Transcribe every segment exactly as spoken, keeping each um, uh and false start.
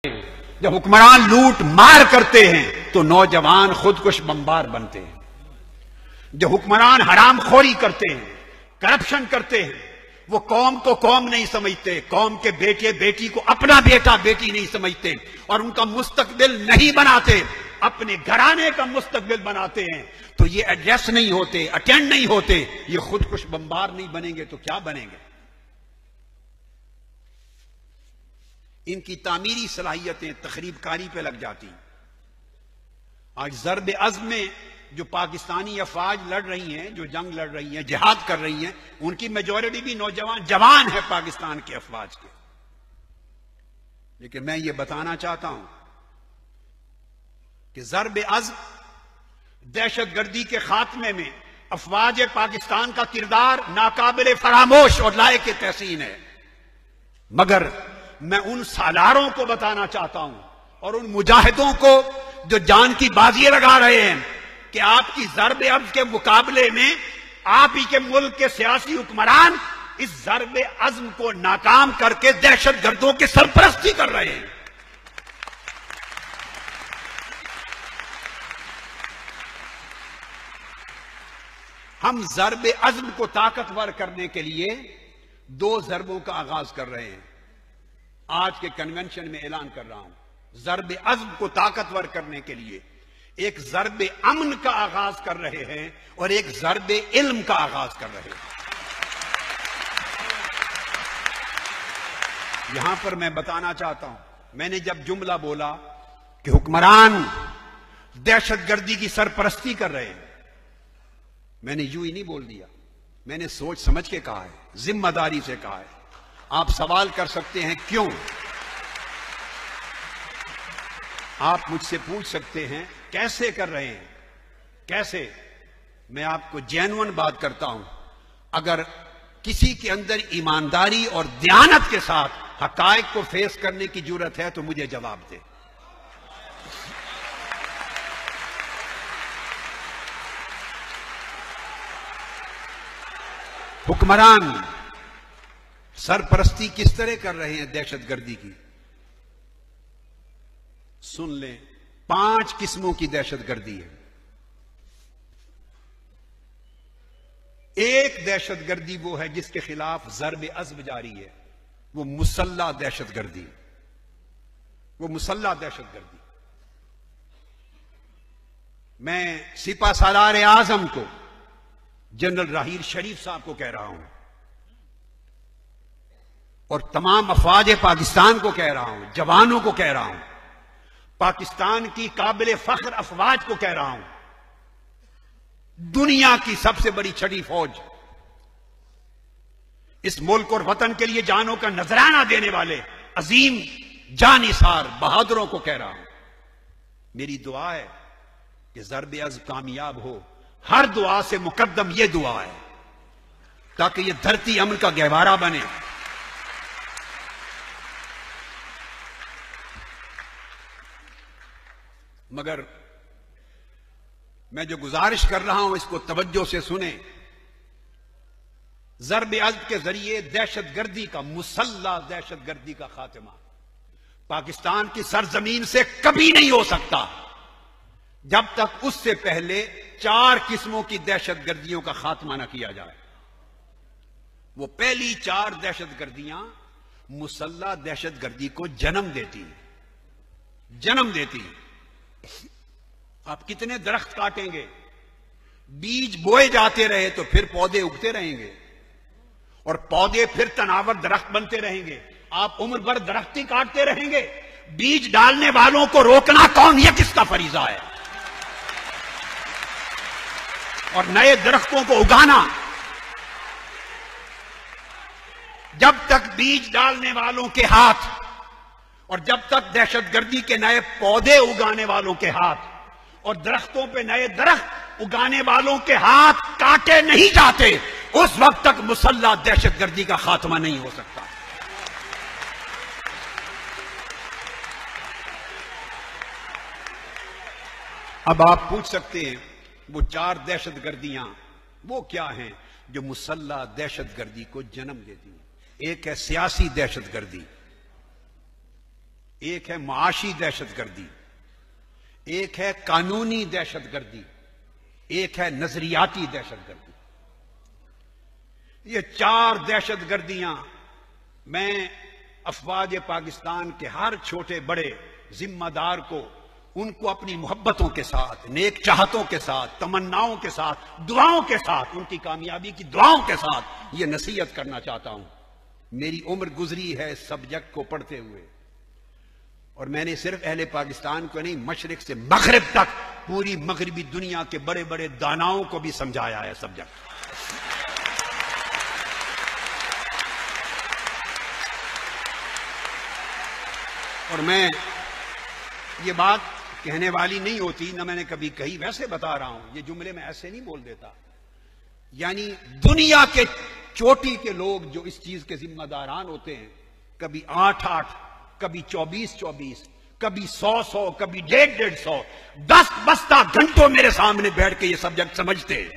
जब हुक्मरान लूट मार करते हैं तो नौजवान खुदकुश बमबार बनते हैं। जब हुक्मरान हरामखोरी करते हैं, करप्शन करते हैं, वो कौम को कौम नहीं समझते, कौम के बेटे बेटी को अपना बेटा बेटी नहीं समझते और उनका मुस्तकबिल नहीं बनाते, अपने घराने का मुस्तकबिल बनाते हैं, तो ये एडजस्ट नहीं होते, अटेंड नहीं होते, ये खुदकुश बमबार नहीं बनेंगे तो क्या बनेंगे? इनकी तामीरी सलाहियतें तखरीबकारी पे लग जाती। आज ज़र्ब अज़्म में जो पाकिस्तानी अफवाज लड़ रही हैं, जो जंग लड़ रही हैं, जिहाद कर रही हैं, उनकी मेजॉरिटी भी नौजवान जवान है पाकिस्तान के अफवाज के। लेकिन मैं ये बताना चाहता हूं कि ज़र्ब अज़्म दहशतगर्दी के खात्मे में अफवाज पाकिस्तान का किरदार नाकाबिले फरामोश और लायक तहसीन है। मगर मैं उन सालारों को बताना चाहता हूं और उन मुजाहिदों को जो जान की बाजियां लगा रहे हैं कि आपकी ज़र्ब अज़्म के मुकाबले में आप ही के मुल्क के सियासी हुक्मरान इस ज़र्ब अज़्म को नाकाम करके दहशतगर्दों की सरपरस्ती कर रहे हैं। हम ज़र्ब अज़्म को ताकतवर करने के लिए दो ज़रबों का आगाज कर रहे हैं। आज के कन्वेंशन में ऐलान कर रहा हूं, ज़र्ब अज़्म को ताकतवर करने के लिए एक ज़र्ब अमन का आगाज कर रहे हैं और एक ज़र्ब इल्म का आगाज कर रहे हैं। यहां पर मैं बताना चाहता हूं, मैंने जब जुमला बोला कि हुक्मरान दहशतगर्दी की सरपरस्ती कर रहे हैं, मैंने यूं ही नहीं बोल दिया, मैंने सोच समझ के कहा है, जिम्मेदारी से कहा है। आप सवाल कर सकते हैं क्यों? आप मुझसे पूछ सकते हैं कैसे कर रहे हैं, कैसे? मैं आपको जेन्युइन बात करता हूं, अगर किसी के अंदर ईमानदारी और दयानत के साथ हकायक को फेस करने की जरूरत है तो मुझे जवाब दे। हुक्मरान सरपरस्ती किस तरह कर रहे हैं दहशतगर्दी की? सुन लें, पांच किस्मों की दहशतगर्दी है। एक दहशतगर्दी वो है जिसके खिलाफ ज़र्ब अज़्म जारी है, वो मुसल्ला दहशतगर्दी, वो मुसल्ला दहशतगर्दी। मैं सिपा सालार आजम को, जनरल राहील शरीफ साहब को कह रहा हूं और तमाम अफवाज पाकिस्तान को कह रहा हूं, जवानों को कह रहा हूं, पाकिस्तान की काबिल फख्र अफवाज को कह रहा हूं, दुनिया की सबसे बड़ी छठी फौज, इस मुल्क और वतन के लिए जानों का नजराना देने वाले अजीम जानिसार बहादुरों को कह रहा हूं, मेरी दुआ है कि ज़र्ब अज़्म कामयाब हो। हर दुआ से मुकद्दम यह दुआ है ताकि यह धरती अमन का गहवारा बने। मगर मैं जो गुजारिश कर रहा हूं इसको तवज्जो से सुने। ज़र्ब अज़्म के जरिए दहशतगर्दी का, मुसल्ला दहशतगर्दी का खात्मा पाकिस्तान की सरजमीन से कभी नहीं हो सकता जब तक उससे पहले चार किस्मों की दहशतगर्दियों का खात्मा न किया जाए। वो पहली चार दहशतगर्दियां मुसल्ला दहशतगर्दी को जन्म देती जन्म देती आप कितने दरख्त काटेंगे? बीज बोए जाते रहे तो फिर पौधे उगते रहेंगे और पौधे फिर तनावर दरख्त बनते रहेंगे। आप उम्र भर दरख्त ही काटते रहेंगे। बीज डालने वालों को रोकना कौन? यह किसका फरीजा है? और नए दरख्तों को उगाना। जब तक बीज डालने वालों के हाथ और जब तक दहशतगर्दी के नए पौधे उगाने वालों के हाथ और दरख्तों पे नए दरख्त उगाने वालों के हाथ काटे नहीं जाते, उस वक्त तक मुसल्ला दहशतगर्दी का खात्मा नहीं हो सकता। अब आप पूछ सकते हैं वो चार दहशतगर्दियां वो क्या हैं जो मुसल्ला दहशतगर्दी को जन्म देती हैं? एक है सियासी दहशतगर्दी, एक है माशी दहशतगर्दी, एक है कानूनी दहशतगर्दी, एक है नजरियाती दहशतगर्दी। ये चार दहशतगर्दियां मैं अफवाज पाकिस्तान के हर छोटे बड़े जिम्मेदार को, उनको अपनी मोहब्बतों के साथ, नेक चाहतों के साथ, तमन्नाओं के साथ, दुआओं के साथ, उनकी कामयाबी की दुआओं के साथ यह नसीहत करना चाहता हूं। मेरी उम्र गुजरी है सब्जेक्ट को पढ़ते हुए, और मैंने सिर्फ अहले पाकिस्तान को नहीं, मशरिक से मगरिब तक पूरी मगरिबी दुनिया के बड़े बड़े दानाओं को भी समझाया है सब्जेक्ट। और मैं ये बात कहने वाली नहीं होती, ना मैंने कभी कही, वैसे बता रहा हूं, ये जुमले में ऐसे नहीं बोल देता। यानी दुनिया के चोटी के लोग जो इस चीज के जिम्मेदारान होते हैं, कभी आठ आठ, कभी चौबीस चौबीस, कभी सौ सौ, कभी डेढ़ डेढ़ सौ, दस बस्ता घंटों मेरे सामने बैठ के ये सब्जेक्ट समझते हैं।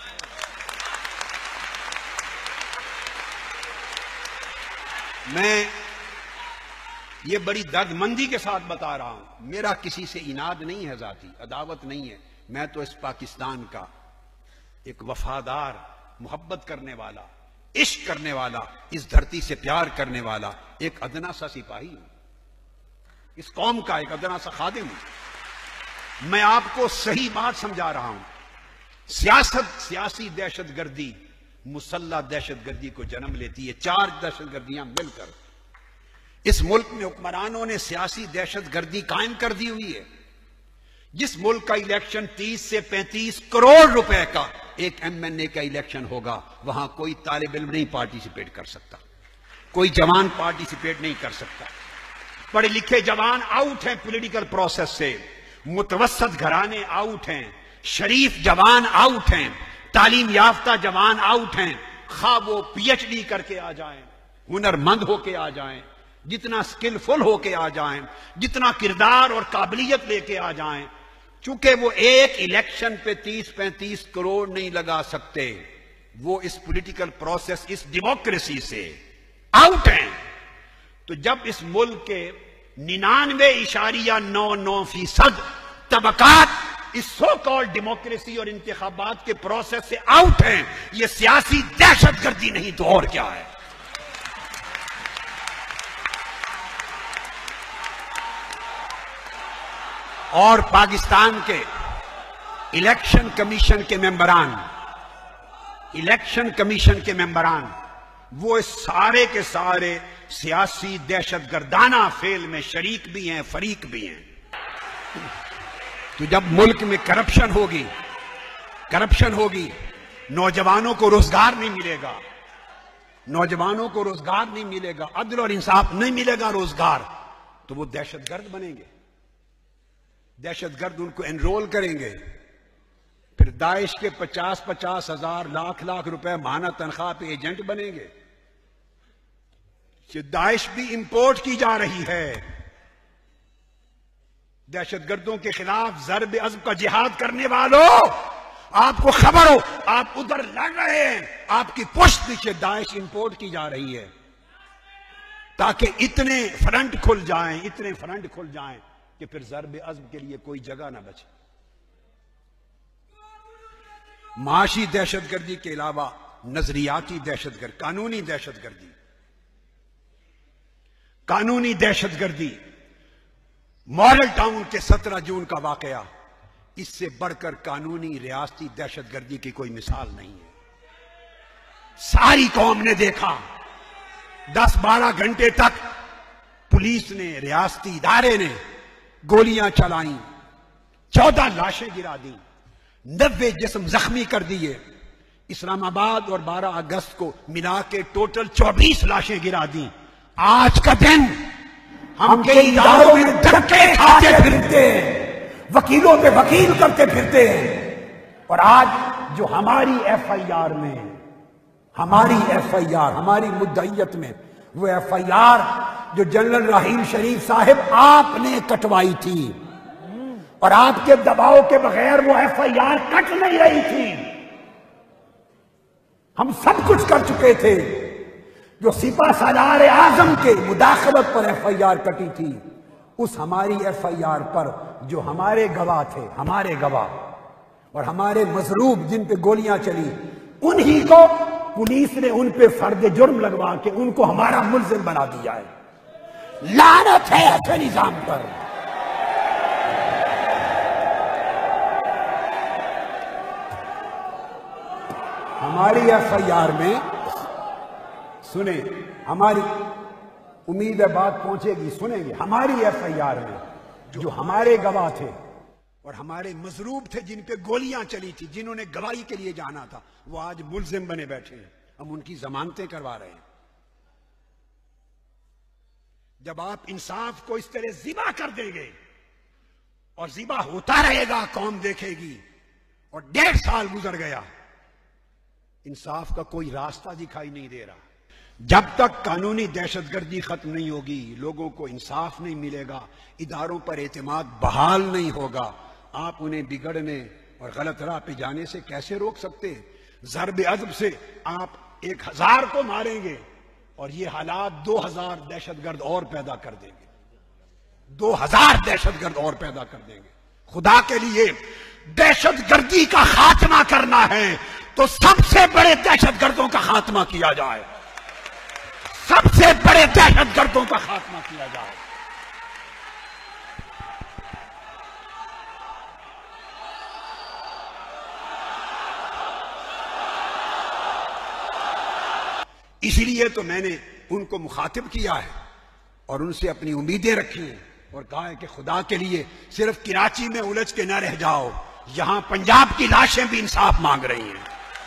मैं ये बड़ी दर्दमंदी के साथ बता रहा हूं, मेरा किसी से इनाद नहीं है, जाती अदावत नहीं है। मैं तो इस पाकिस्तान का एक वफादार, मोहब्बत करने वाला, इश्क करने वाला, इस धरती से प्यार करने वाला एक अदना सा सिपाही हूं, इस कौम का एक अदना सा खादिम हूं। मैं आपको सही बात समझा रहा हूं। सियासत, सियासी दहशतगर्दी मुसल्लह दहशतगर्दी को जन्म लेती है। चार दहशतगर्दियां मिलकर इस मुल्क में हुक्मरानों ने सियासी दहशतगर्दी कायम कर दी हुई है। जिस मुल्क का इलेक्शन तीस से पैंतीस करोड़ रुपए का एक एमएनए का इलेक्शन होगा, वहां कोई तालिब इल्म नहीं पार्टिसिपेट कर सकता, कोई जवान पार्टिसिपेट नहीं कर सकता। पढ़े लिखे जवान आउट हैं पॉलिटिकल प्रोसेस से, मुतवस्सत घराने आउट हैं, शरीफ जवान आउट हैं, तालीम याफ्ता जवान आउट हैं। खा वो पीएचडी करके आ जाएं, हुनरमंद होके आ जाएं, जितना स्किलफुल होके आ जाएं, जितना किरदार और काबिलियत लेके आ जाएं, चूंकि वो एक इलेक्शन पे तीस पैंतीस करोड़ नहीं लगा सकते, वो इस पॉलिटिकल प्रोसेस, इस डेमोक्रेसी से आउट हैं। तो जब इस मुल्क के निन्यानवे इशारिया नौ नौ फीसद तबकात इस सो कॉल्ड डेमोक्रेसी और इंतखाबात के प्रोसेस से आउट हैं, ये सियासी दहशतगर्दी नहीं तो और क्या है। और पाकिस्तान के इलेक्शन कमीशन के मेंबरान, इलेक्शन कमीशन के मेंबरान, वो इस सारे के सारे सियासी दहशतगर्दाना फेल में शरीक भी हैं, फरीक भी हैं। तो जब मुल्क में करप्शन होगी, करप्शन होगी, नौजवानों को रोजगार नहीं मिलेगा, नौजवानों को रोजगार नहीं मिलेगा, अदल और इंसाफ नहीं मिलेगा रोजगार, तो वो दहशतगर्द बनेंगे। दहशतगर्द उनको एनरोल करेंगे, फिर दाइश के पचास पचास हजार लाख लाख रुपए माहाना तनख्वाह पे एजेंट बनेंगे। दाइश भी इंपोर्ट की जा रही है। दहशतगर्दों के खिलाफ ज़र्ब अज़्म का जिहाद करने वालों, आपको खबर हो, आप उधर लड़ रहे हैं, आपकी पुष्ट पीछे दाइश इंपोर्ट की जा रही है, ताकि इतने फ्रंट खुल जाएं, इतने फ्रंट खुल जाएं कि फिर ज़र्ब अज़्म के लिए कोई जगह ना बचे। माशी दहशतगर्दी के अलावा नजरियाती दहशतगर्दी, कानूनी दहशतगर्दी, कानूनी दहशतगर्दी, मॉडल टाउन के सत्रह जून का वाकया, इससे बढ़कर कानूनी रियासती दहशतगर्दी की कोई मिसाल नहीं है। सारी कौम ने देखा, दस बारह घंटे तक पुलिस ने, रियासती इदारे ने गोलियां चलाई, चौदह लाशें गिरा दी, नब्बे जिस्म जख्मी कर दिए। इस्लामाबाद और बारह अगस्त को मिला के टोटल चौबीस लाशें गिरा दी। आज का दिन हम के इदारों में धक्के खाते फिरते हैं, वकीलों पे वकील करते फिरते हैं, और आज जो हमारी एफ आई आर में, हमारी एफ आई आर, हमारी मुद्दईयत में, वो एफ आई आर जो जनरल राहील शरीफ साहिब आपने कटवाई थी, और आपके दबाव के बगैर वो एफ आई आर कट नहीं रही थी। हम सब कुछ कर चुके थे। जो सिपा सालार आजम के मुदाखलत पर एफ आई आर कटी थी, उस हमारी एफ आई आर पर जो हमारे गवाह थे, हमारे गवाह और हमारे मजरूब जिन पे गोलियां चली, उन्हीं को पुलिस ने उन पे फर्द जुर्म लगवा के उनको हमारा मुल्जिम बना दिया है। लानत है ऐसे निजाम पर। हमारी एफ आई आर में सुने, हमारी उम्मीद है बात पहुंचेगी, सुनेंगे। हमारी एफ आई आर में जो हमारे गवाह थे और हमारे मजरूब थे जिन पे गोलियां चली थी, जिन्होंने गवाही के लिए जाना था, वो आज मुल्जिम बने बैठे हैं। हम उनकी जमानतें करवा रहे हैं। जब आप इंसाफ को इस तरह जिबा कर देंगे और जिबा होता रहेगा, कौम देखेगी, और डेढ़ साल गुजर गया, इंसाफ का कोई रास्ता दिखाई नहीं दे रहा। जब तक कानूनी दहशतगर्दी खत्म नहीं होगी, लोगों को इंसाफ नहीं मिलेगा, इदारों पर एतमाद बहाल नहीं होगा, आप उन्हें बिगड़ने और गलत राह पे जाने से कैसे रोक सकते हैं? ज़र्ब अदब से आप एक हजार को मारेंगे और ये हालात दो हजार दहशतगर्द और पैदा कर देंगे, दो हजार दहशतगर्द और पैदा कर देंगे। खुदा के लिए दहशतगर्दी का खात्मा करना है तो सबसे बड़े दहशतगर्दों का खात्मा किया जाए, सबसे बड़े दहशतगर्दों का खात्मा किया जाए। इसलिए तो मैंने उनको मुखातिब किया है और उनसे अपनी उम्मीदें रखी हैं और कहा है कि खुदा के लिए सिर्फ कराची में उलझ के न रह जाओ, यहां पंजाब की लाशें भी इंसाफ मांग रही हैं।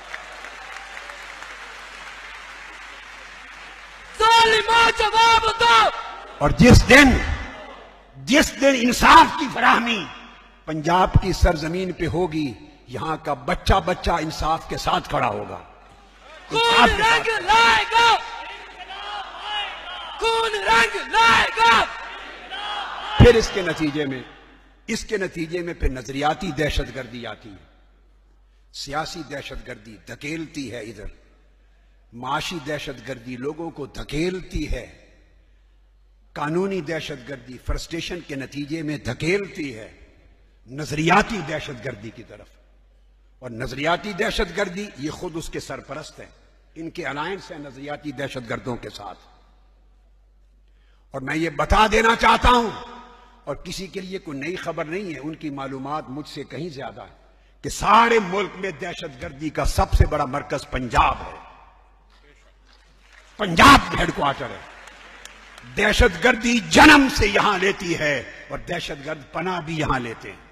जवाब दो। और जिस दिन जिस दिन इंसाफ की फराहमी पंजाब की सरजमीन पे होगी, यहां का बच्चा बच्चा इंसाफ के साथ खड़ा होगा। कौन रंग लाएगा, कौन रंग लाएगा। फिर इसके नतीजे में इसके नतीजे में फिर नजरियाती दहशतगर्दी आती है, सियासी दहशतगर्दी धकेलती है इधर, माशी दहशतगर्दी लोगों को धकेलती है, कानूनी दहशतगर्दी फ्रस्ट्रेशन के नतीजे में धकेलती है नजरियाती दहशतगर्दी की तरफ। और नजरियाती दहशतगर्दी ये खुद उसके सरपरस्त है, इनके अलायंस है नजरियाती दहशतगर्दों के साथ। और मैं ये बता देना चाहता हूं, और किसी के लिए कोई नई खबर नहीं है, उनकी मालूमात मुझसे कहीं ज्यादा है, कि सारे मुल्क में दहशतगर्दी का सबसे बड़ा मरकज पंजाब है, पंजाब हेडक्वार्टर है। दहशतगर्दी जन्म से यहां लेती है और दहशतगर्द पनाह भी यहां लेते हैं।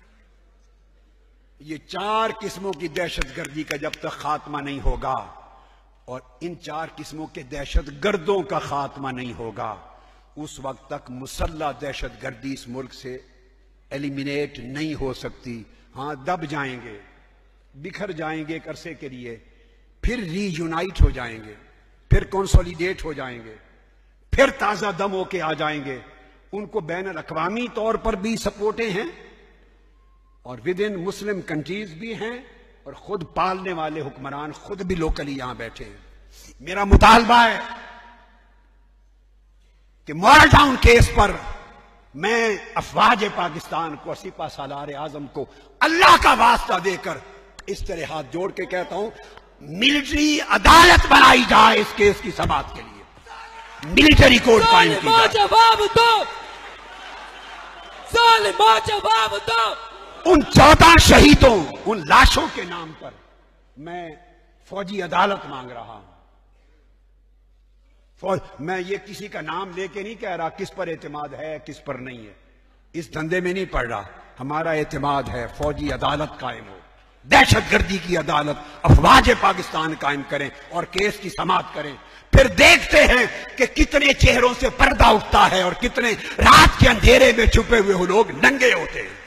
ये चार किस्मों की दहशतगर्दी का जब तक खात्मा नहीं होगा और इन चार किस्मों के दहशतगर्दों का खात्मा नहीं होगा, उस वक्त तक मुसल्लह दहशतगर्दी इस मुल्क से एलिमिनेट नहीं हो सकती। हां, दब जाएंगे, बिखर जाएंगे एक अरसे के लिए, फिर रीयूनाइट हो जाएंगे, फिर कंसोलिडेट हो जाएंगे, फिर ताजा दम होके आ जाएंगे। उनको बैन अल-अक़वामी तौर पर भी सपोर्टें हैं और विद इन मुस्लिम कंट्रीज भी हैं, और खुद पालने वाले हुक्मरान खुद भी लोकली यहां बैठे हैं। मेरा मुतालबा है कि मॉडल टाउन केस पर मैं अफवाज पाकिस्तान को, सिपा सालार आजम को अल्लाह का वास्ता देकर इस तरह हाथ जोड़ के कहता हूं, मिलिट्री अदालत बनाई जाए इस केस की समाअत के लिए, मिलिट्री कोर्ट कायम की जाए। जवाब दो, जालिमा जवाब दो। उन चौदह शहीदों, उन लाशों के नाम पर मैं फौजी अदालत मांग रहा हूं। फौज, मैं ये किसी का नाम लेके नहीं कह रहा किस पर एतमाद है किस पर नहीं है, इस धंधे में नहीं पड़ रहा। हमारा एतमाद है फौजी अदालत कायम हो, दहशतगर्दी की अदालत अफवाज पाकिस्तान कायम करें और केस की समाअत करें। फिर देखते हैं कि कितने चेहरों से पर्दा उठता है और कितने रात के अंधेरे में छुपे हुए लोग नंगे होते हैं।